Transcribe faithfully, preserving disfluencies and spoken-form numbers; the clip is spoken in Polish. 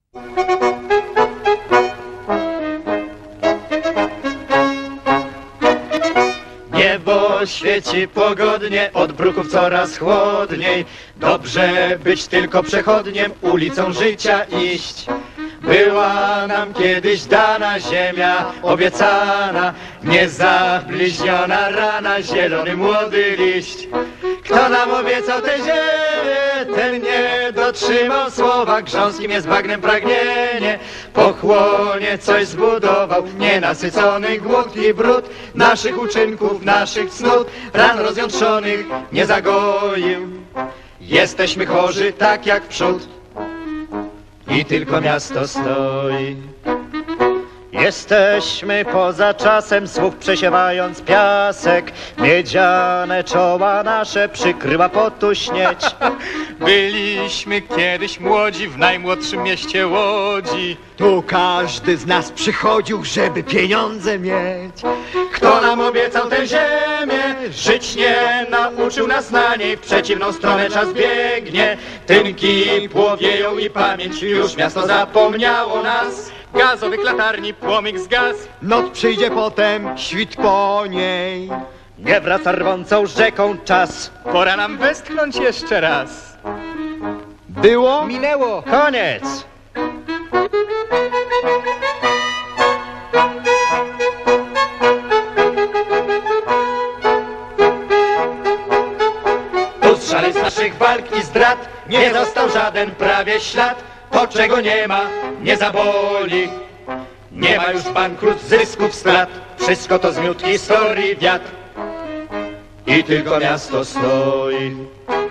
Niebo świeci pogodnie, od bruków coraz chłodniej. Dobrze być tylko przechodniem, ulicą życia iść. Była nam kiedyś dana ziemia obiecana, niezabliźniona rana, zielony młody liść. Kto nam obiecał tę ziemię, ten nie dotrzymał słowa. Grząskim jest bagnem pragnienie, pochłonie coś zbudował. Nienasycony głód i brud naszych uczynków, naszych cnót, ran rozjątrzonych nie zagoił. Jesteśmy chorzy tak jak w przód i tylko miasto stoi. Jesteśmy poza czasem, słów przesiewając piasek. Miedziane czoła nasze przykryła potu śnieć. Byliśmy kiedyś młodzi w najmłodszym mieście Łodzi. Tu każdy z nas przychodził, żeby pieniądze mieć. Kto nam obiecał tę ziemię, żyć nie nauczył nas na niej. W przeciwną stronę czas biegnie, tynki płowieją i pamięć, już miasto zapomniało nas. Gazowych latarni płomyk zgasł. Noc przyjdzie potem, świt po niej. Nie wraca rwącą rzeką czas. Pora nam westchnąć jeszcze raz. Było? Minęło. Koniec! Tu z szalec naszych walk i zdrad nie został żaden prawie ślad. To, czego nie ma, nie zaboli. Nie ma już bankrut, zysków, strat. Wszystko to zmiótł historii wiatr. I tylko miasto stoi.